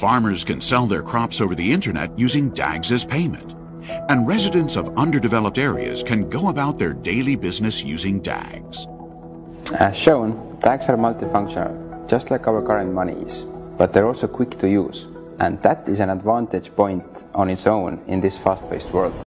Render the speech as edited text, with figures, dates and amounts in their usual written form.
Farmers can sell their crops over the internet using DAGs as payment. And residents of underdeveloped areas can go about their daily business using DAGs. As shown, DAGs are multifunctional, just like our current money is, but they're also quick to use. And that is an advantage point on its own in this fast-paced world.